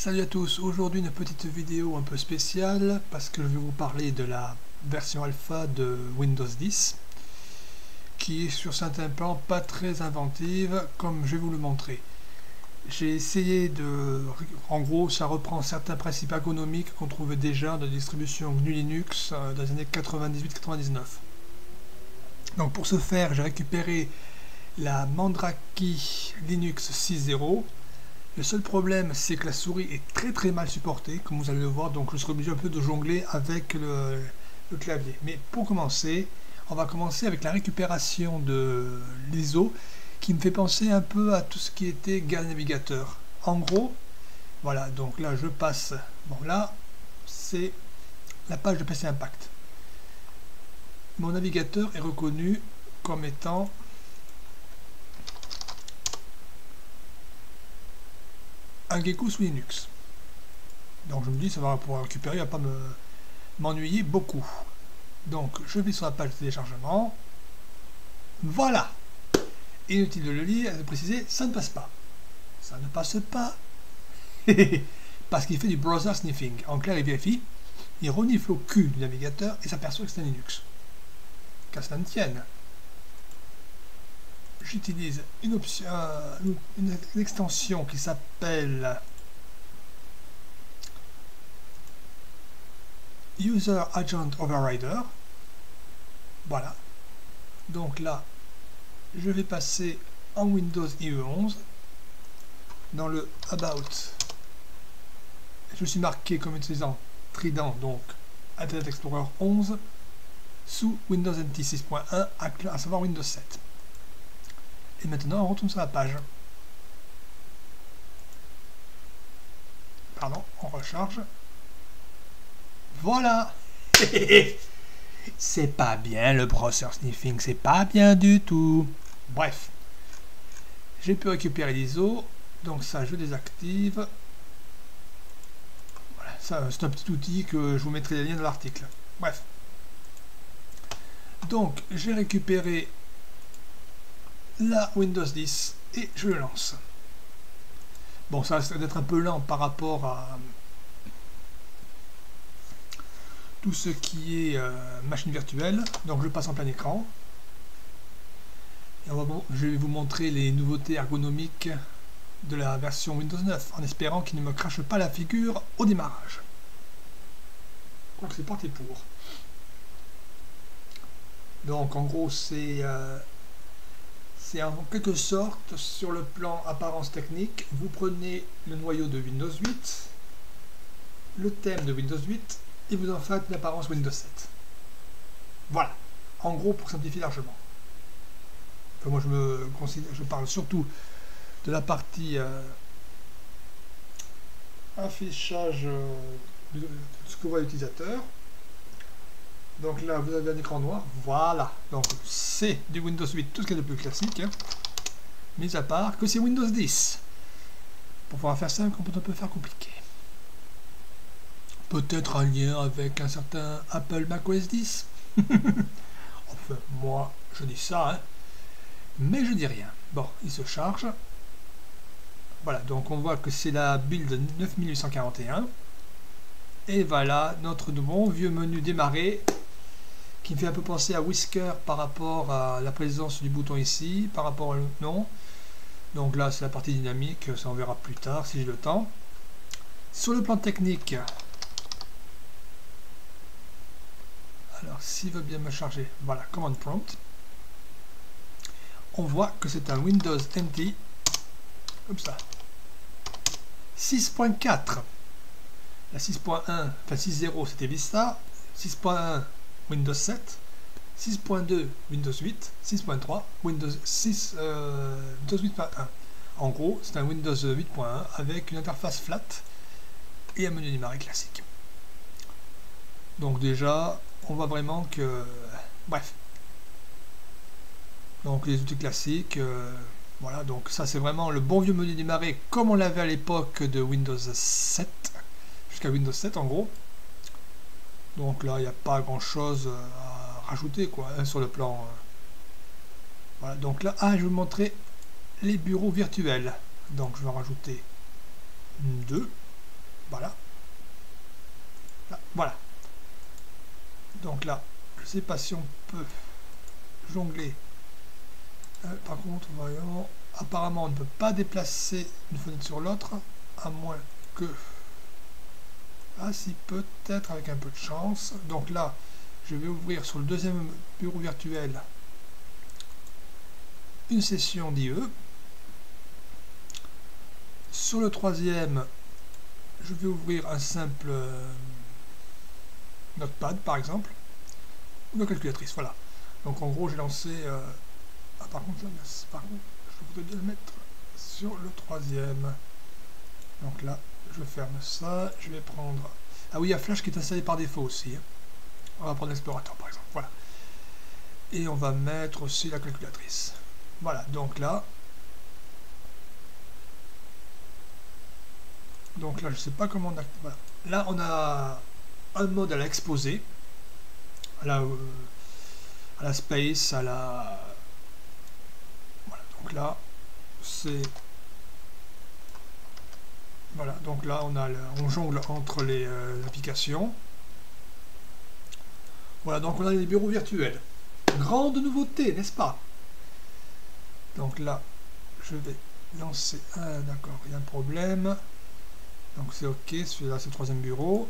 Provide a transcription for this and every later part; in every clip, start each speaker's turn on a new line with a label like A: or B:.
A: Salut à tous, aujourd'hui une petite vidéo un peu spéciale parce que je vais vous parler de la version alpha de Windows 10 qui est sur certains plans pas très inventive comme je vais vous le montrer. J'ai essayé de... En gros, ça reprend certains principes ergonomiques qu'on trouvait déjà dans la distribution GNU Linux dans les années 98-99. Donc pour ce faire, j'ai récupéré la Mandrake Linux 6.0. Le seul problème, c'est que la souris est très mal supportée, comme vous allez le voir, donc je serai obligé un peu de jongler avec le clavier. Mais pour commencer, on va commencer avec la récupération de l'ISO, qui me fait penser un peu à tout ce qui était Gal Navigator. En gros, voilà, donc là je passe, bon là, c'est la page de PC Impact. Mon navigateur est reconnu comme étant un Gecko sous Linux. Donc je me dis ça va pouvoir récupérer, il va pas m'ennuyer beaucoup. Donc je vais sur la page de téléchargement. Voilà. Inutile de le lire, de préciser, ça ne passe pas. Ça ne passe pas. Parce qu'il fait du browser sniffing. En clair, il vérifie, il renifle au cul du navigateur et s'aperçoit que c'est un Linux. Qu'à cela ne tienne. J'utilise une option, une extension qui s'appelle User Agent Overrider. Voilà. Donc là, je vais passer en Windows IE 11. Dans le About, je suis marqué comme utilisant Trident, donc Internet Explorer 11, sous Windows NT 6.1, à savoir Windows 7. Et maintenant, on retourne sur la page. Pardon, on recharge. Voilà. C'est pas bien le browser sniffing, c'est pas bien du tout. Bref. J'ai pu récupérer l'ISO, donc ça je désactive. Voilà, ça c'est un petit outil que je vous mettrai les liens dans l'article. Bref. Donc j'ai récupéré la Windows 10 et je le lance. Bon, ça risque d'être un peu lent par rapport à tout ce qui est machine virtuelle, donc je passe en plein écran et je vais vous montrer les nouveautés ergonomiques de la version Windows 9 en espérant qu'il ne me crache pas la figure au démarrage. Donc c'est parti pour. Donc en gros c'est en quelque sorte, sur le plan apparence technique, vous prenez le noyau de Windows 8, le thème de Windows 8, et vous en faites une apparence Windows 7. Voilà, en gros pour simplifier largement. Enfin, moi je parle surtout de la partie affichage de ce que voit l'utilisateur. Donc là, vous avez un écran noir, voilà. Donc c'est du Windows 8, tout ce qui est le plus classique, hein. Mis à part que c'est Windows 10. Pour pouvoir faire simple, on peut faire compliqué. Peut-être un lien avec un certain Apple macOS 10. Enfin, moi, je dis ça, hein. Mais je dis rien. Bon, il se charge. Voilà, donc on voit que c'est la build 9841. Et voilà, notre bon vieux menu démarrer, qui me fait un peu penser à Whisker par rapport à la présence du bouton ici, par rapport au nom. Donc là, c'est la partie dynamique, ça on verra plus tard si j'ai le temps. Sur le plan technique, alors s'il veut bien me charger, voilà, Command Prompt. On voit que c'est un Windows NT, comme ça, 6.4. La 6.1, enfin 6.0 c'était Vista, 6.1 Windows 7, 6.2 Windows 8, 6.3 Windows 8.1. En gros, c'est un Windows 8.1 avec une interface flat et un menu démarrer classique. Donc déjà, on voit vraiment que... Bref. Donc les outils classiques, voilà, donc ça c'est vraiment le bon vieux menu démarrer comme on l'avait à l'époque de Windows 7, jusqu'à Windows 7 en gros. Donc là, il n'y a pas grand chose à rajouter quoi, hein, sur le plan. Voilà, donc là, je vais vous montrer les bureaux virtuels. Donc je vais en rajouter 2. Voilà. Là, voilà. Donc là, je ne sais pas si on peut jongler. Par contre, voyons, apparemment on ne peut pas déplacer une fenêtre sur l'autre, à moins que... Ah si, peut-être avec un peu de chance. Donc là, je vais ouvrir sur le deuxième bureau virtuel une session d'IE. Sur le troisième, je vais ouvrir un simple notepad par exemple, ou la calculatrice, voilà. Donc en gros j'ai lancé... Ah par contre, je voudrais le mettre sur le troisième. Donc là, je ferme ça, je vais prendre... Ah oui, il y a Flash qui est installé par défaut aussi. Hein. On va prendre l'explorateur par exemple, voilà. Et on va mettre aussi la calculatrice. Voilà, donc là... Donc là, je sais pas comment on a... Voilà. Là, on a un mode à l'exposé, à la space, à la... Voilà, donc là, c'est... Voilà, donc là, on jongle entre les applications. Voilà, donc on a les bureaux virtuels. Grande nouveauté, n'est-ce pas? Donc là, je vais lancer... Ah, d'accord, il y a un problème. Donc c'est OK, celui-là, c'est le troisième bureau.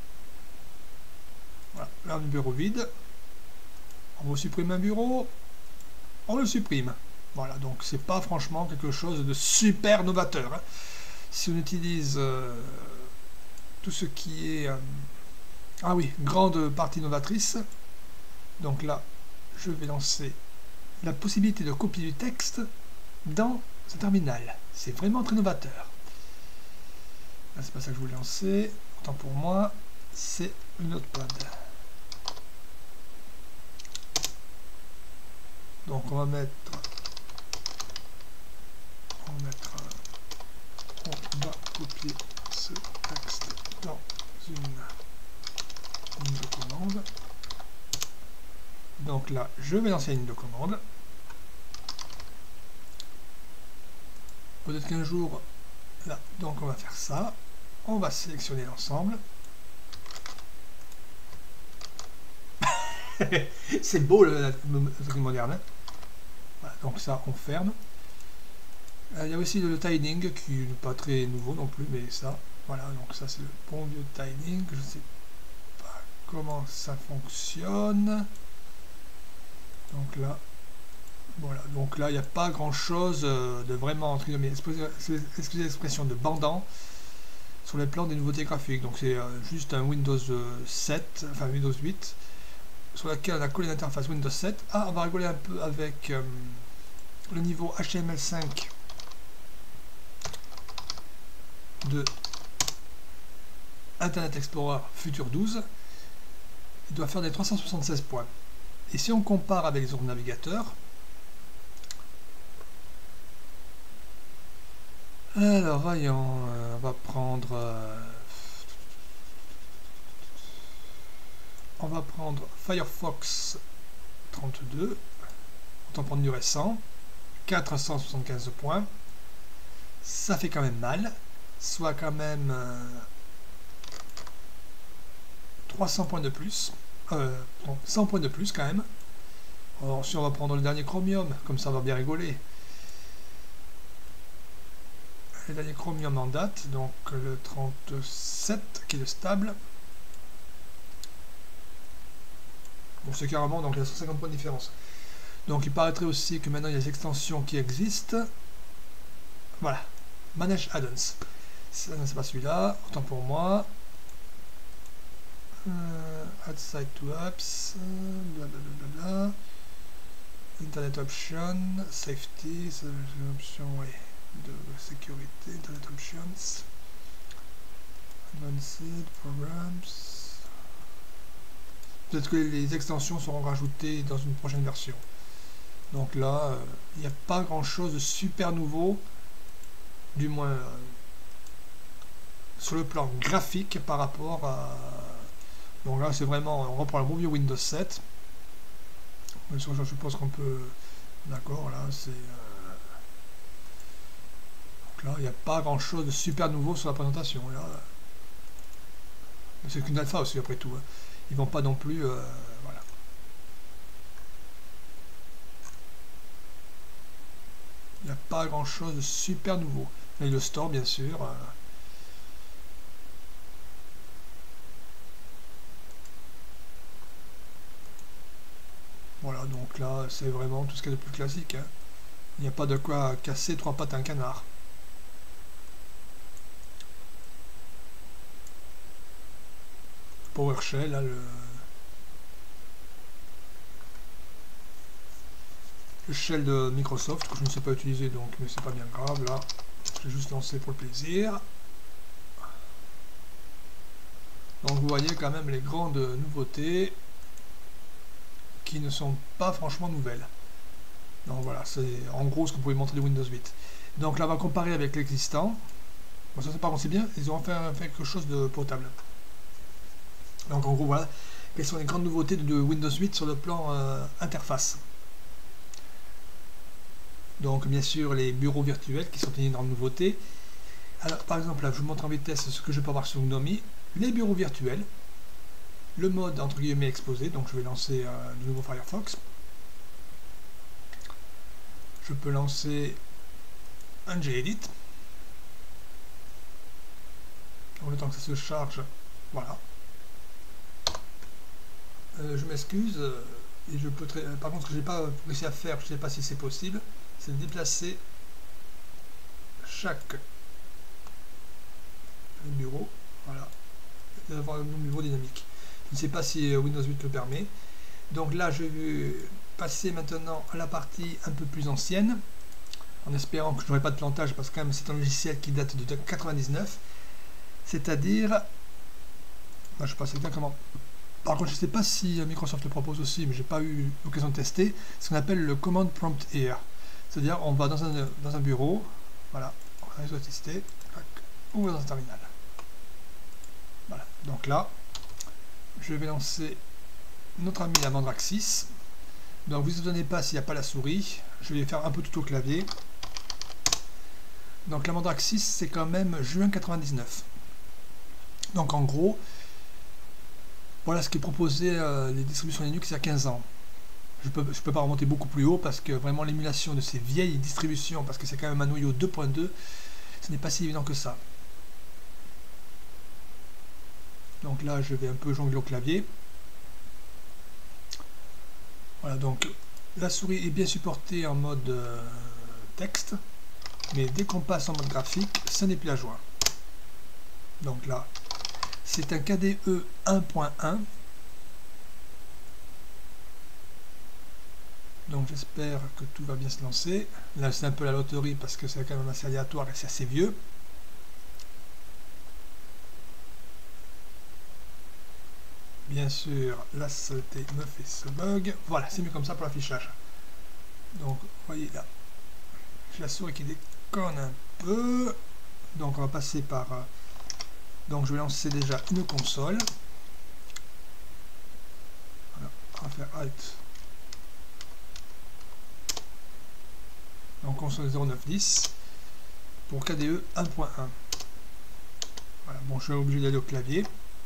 A: Voilà, là, on a un bureau vide. On veut supprimer un bureau. On le supprime. Voilà, donc c'est pas franchement quelque chose de super novateur. Hein. Si on utilise tout ce qui est... ah oui, grande partie novatrice. Donc là, je vais lancer la possibilité de copier du texte dans ce terminal. C'est vraiment très novateur. Là, c'est pas ça que je voulais lancer. Autant pour moi, c'est le notepad. Donc on va mettre... On va copier ce texte dans une ligne de commande. Donc là, je vais lancer la ligne de commande. Peut-être qu'un jour, là, donc on va faire ça. On va sélectionner l'ensemble. C'est beau le truc moderne. Hein. Voilà, donc ça, on ferme. Il y a aussi le tidying qui n'est pas très nouveau non plus, mais ça, voilà, donc ça c'est le bon vieux tidying. Je ne sais pas comment ça fonctionne. Donc là, voilà, donc là il n'y a pas grand chose de vraiment, entre guillemets, excusez l'expression, de bandant sur le plan des nouveautés graphiques. Donc c'est juste un Windows 7, enfin Windows 8, sur lequel on a collé l'interface Windows 7. Ah, on va rigoler un peu avec le niveau HTML5 de Internet Explorer Future 12. Il doit faire des 376 points. Et si on compare avec les autres navigateurs, alors voyons, on va prendre Firefox 32, autant prendre du récent, 475 points, ça fait quand même mal, soit quand même 300 points de plus, 100 points de plus quand même. Alors si on va prendre le dernier Chromium, comme ça on va bien rigoler. Le dernier Chromium en date, donc le 37 qui est le stable. Bon, c'est carrément, donc il y a 150 points de différence. Donc il paraîtrait aussi que maintenant il y a des extensions qui existent. Voilà, Manage Add-ons. C'est pas celui-là, autant pour moi. Add site to apps, blablabla. Internet option, safety, c'est l'option oui, de sécurité, internet options, advanced programs. Peut-être que les extensions seront rajoutées dans une prochaine version. Donc là, il n'y a pas grand chose de super nouveau, du moins sur le plan graphique par rapport à... Donc là, c'est vraiment, on reprend le bon vieux Windows 7. Bien sûr, je suppose qu'on peut... D'accord, là, c'est... Donc là, il n'y a pas grand chose de super nouveau sur la présentation. Là, C'est qu'une alpha aussi après tout. Hein. Ils vont pas non plus... voilà. Il n'y a pas grand chose de super nouveau. Et le store bien sûr. Voilà, donc là c'est vraiment tout ce qu'il y a de plus classique. Hein. Il n'y a pas de quoi casser trois pattes à un canard. PowerShell, là, le shell de Microsoft que je ne sais pas utiliser, donc mais c'est pas bien grave. Là, je vais juste lancer pour le plaisir. Donc vous voyez quand même les grandes nouveautés qui ne sont pas franchement nouvelles. Donc voilà, c'est en gros ce que vous pouvez montrer de Windows 8. Donc là, on va comparer avec l'existant. Bon, ça par contre c'est bien, ils ont fait quelque chose de potable. Donc en gros, voilà, quelles sont les grandes nouveautés de Windows 8 sur le plan interface. Donc bien sûr les bureaux virtuels qui sont une énorme nouveauté. Alors par exemple là, je vous montre en vitesse ce que je peux avoir sur Gnome. Les bureaux virtuels, le mode entre guillemets exposé, donc je vais lancer de nouveau Firefox. Je peux lancer un gedit. Donc le temps que ça se charge, voilà. Je m'excuse, et je peux par contre ce que je n'ai pas réussi à faire, je ne sais pas si c'est possible, c'est de déplacer chaque bureau, voilà, d'avoir un numéro dynamique. Je ne sais pas si Windows 8 le permet. Donc là, je vais passer maintenant à la partie un peu plus ancienne, en espérant que je n'aurai pas de plantage, parce que quand même c'est un logiciel qui date de 1999, c'est-à-dire, je passe exactement. Par contre, je ne sais pas si Microsoft le propose aussi, mais j'ai pas eu l'occasion de tester, ce qu'on appelle le Command Prompt Here. C'est-à-dire, on va dans un bureau, voilà, on va tester, ou dans un terminal. Voilà, donc là, je vais lancer notre ami la Mandrake 6. Donc, vous ne vous étonnez pas s'il n'y a pas la souris, je vais faire un peu tout au clavier. Donc, la Mandrake 6, c'est quand même juin 99. Donc, en gros, voilà ce qui est proposé les distributions Linux il y a 15 ans. Je peux pas remonter beaucoup plus haut parce que vraiment l'émulation de ces vieilles distributions, parce que c'est quand même un noyau 2.2, ce n'est pas si évident que ça. Donc là, je vais un peu jongler au clavier. Voilà, donc la souris est bien supportée en mode texte, mais dès qu'on passe en mode graphique, ce n'est plus la joie. Donc là, c'est un KDE 1.1. Donc j'espère que tout va bien se lancer. Là c'est un peu la loterie parce que c'est quand même assez aléatoire et c'est assez vieux. Bien sûr, la saleté me fait ce bug. Voilà, c'est mieux comme ça pour l'affichage. Donc, vous voyez là, j'ai la souris qui déconne un peu. Donc on va passer par... donc je vais lancer déjà une console. Voilà, on va faire Alt. Donc console 0910 pour KDE 1.1. Voilà, bon, je suis obligé d'aller au clavier.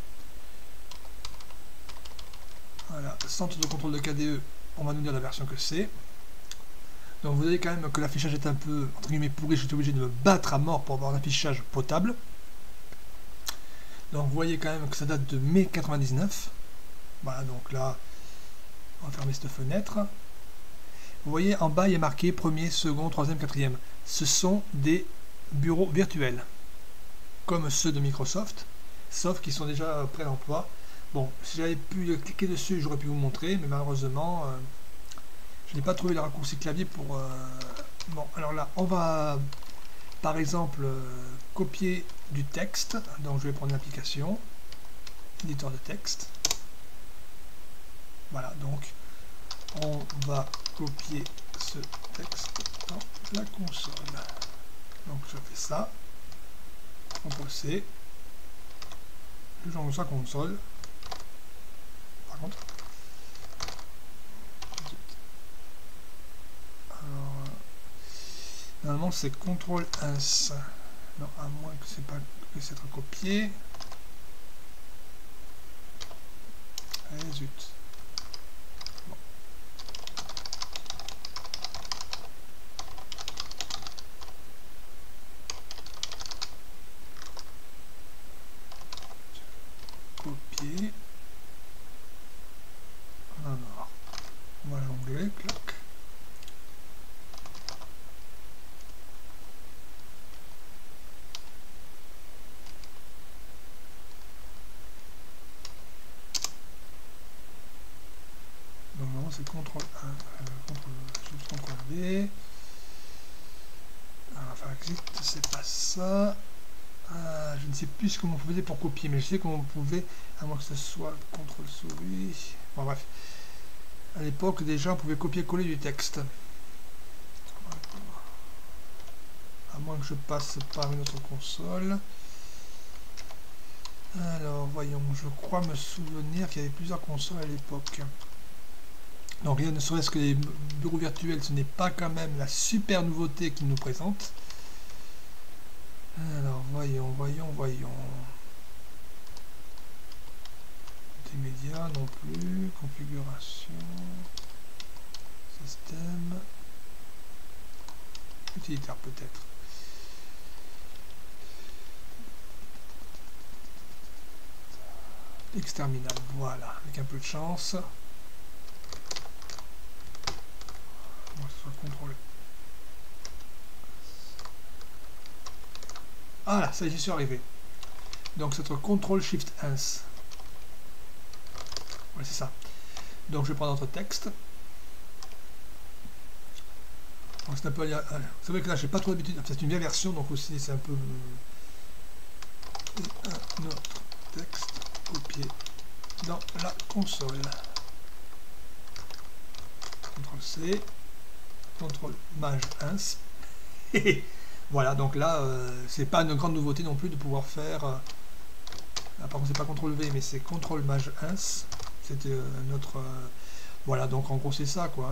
A: Voilà, centre de contrôle de KDE, on va nous dire la version que c'est. Donc vous voyez quand même que l'affichage est un peu, entre guillemets, pourri, j'étais obligé de me battre à mort pour avoir un affichage potable. Donc vous voyez quand même que ça date de mai 99. Voilà, donc là, on va fermer cette fenêtre. Vous voyez en bas il est marqué premier, second, troisième, quatrième. Ce sont des bureaux virtuels, comme ceux de Microsoft, sauf qu'ils sont déjà prêts à l'emploi. Bon, si j'avais pu cliquer dessus, j'aurais pu vous montrer, mais malheureusement, je n'ai pas trouvé le raccourci clavier pour... Bon, alors là, on va, par exemple, copier du texte. Donc, je vais prendre l'application, éditeur de texte. Voilà, donc, on va copier ce texte dans la console. Donc, je fais ça. CTRL-C. J'envoie sa console. Par contre, alors, normalement c'est CTRL-S. Non, à moins que c'est pas que c'est copié. zut. Bon. Copier. Alors, voilà l'onglet, clac. Donc non, c'est CTRL 1, CTRL V. Enfin, exit, c'est pas ça. Je ne sais plus comment on faisait pour copier, mais je sais comment on pouvait, à moins que ce soit CTRL souris. Bon, bref. À l'époque, déjà, on pouvait copier-coller du texte. À moins que je passe par une autre console. Alors, voyons, je crois me souvenir qu'il y avait plusieurs consoles à l'époque. Donc, rien ne serait-ce que les bureaux virtuels, ce n'est pas quand même la super nouveauté qu'ils nous présentent. Alors, voyons. Des médias non plus. Configuration. Système. Utilitaire peut-être. Exterminal, voilà, avec un peu de chance. On va se contrôler. Ah là, ça y est, j'y suis arrivé. Donc c'est notre CTRL SHIFT 1. Ouais, c'est ça. Donc je vais prendre notre texte. C'est un peu. C'est vrai que là, j'ai pas trop d'habitude. C'est une vieille version, donc aussi c'est un peu. Et un autre texte copié dans la console. CTRL C. CTRL Maj 1. Voilà, donc là, c'est pas une grande nouveauté non plus de pouvoir faire. Là, par contre, c'est pas CTRL V, mais c'est CTRL Maj 1. C'était notre. Voilà, donc en gros, c'est ça, quoi.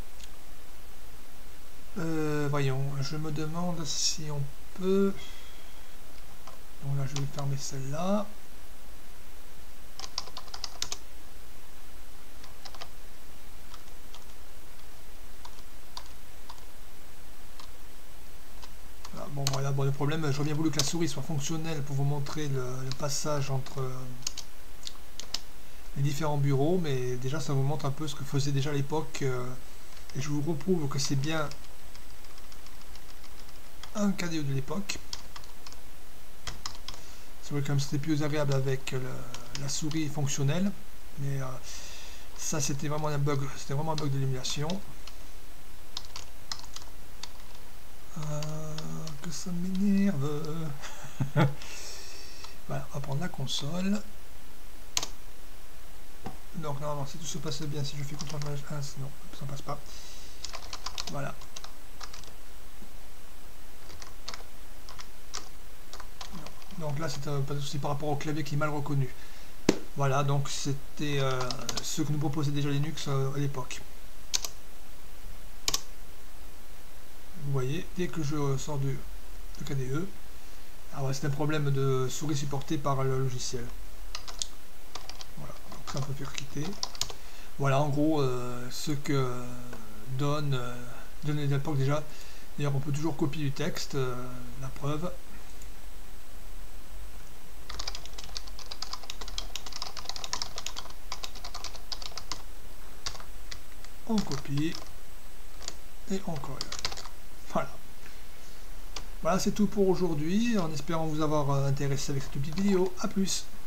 A: Voyons, je me demande si on peut. Donc là, je vais fermer celle-là. Bon, voilà, bon, le problème, j'aurais bien voulu que la souris soit fonctionnelle pour vous montrer le passage entre les différents bureaux, mais déjà ça vous montre un peu ce que faisait déjà à l'époque, et je vous reprouve que c'est bien un KDE de l'époque. C'est vrai que c'était plus agréable avec la souris fonctionnelle, mais ça c'était vraiment un bug, de l'émulation. Que ça m'énerve. Voilà, on va prendre la console. Donc normalement si tout se passe bien, si je fais CTRL Maj 1, sinon ça ne passe pas. Voilà. Donc là c'est pas de souci par rapport au clavier qui est mal reconnu. Voilà, donc c'était ce que nous proposait déjà Linux à l'époque. Vous voyez, dès que je sors de KDE, alors c'est un problème de souris supporté par le logiciel. Voilà, donc ça on peut faire quitter. Voilà en gros ce que donne à l'époque déjà. D'ailleurs on peut toujours copier du texte, la preuve. On copie et on colle. Voilà. Voilà, c'est tout pour aujourd'hui, en espérant vous avoir intéressé avec cette petite vidéo. A plus.